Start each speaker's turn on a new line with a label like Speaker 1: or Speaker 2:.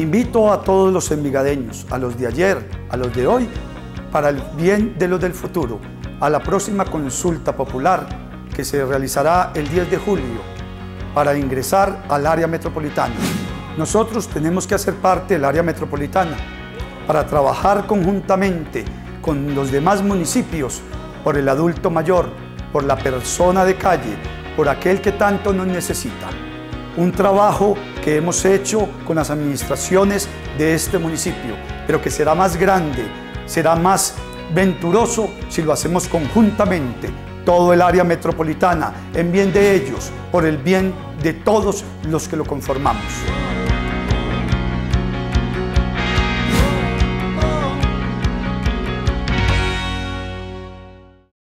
Speaker 1: Invito a todos los envigadeños, a los de ayer, a los de hoy, para el bien de los del futuro, a la próxima consulta popular que se realizará el 10 de julio para ingresar al área metropolitana. Nosotros tenemos que hacer parte del área metropolitana para trabajar conjuntamente con los demás municipios por el adulto mayor, por la persona de calle, por aquel que tanto nos necesita. Un trabajo que hemos hecho con las administraciones de este municipio, pero que será más grande, será más venturoso si lo hacemos conjuntamente, todo el área metropolitana, en bien de ellos, por el bien de todos los que lo conformamos.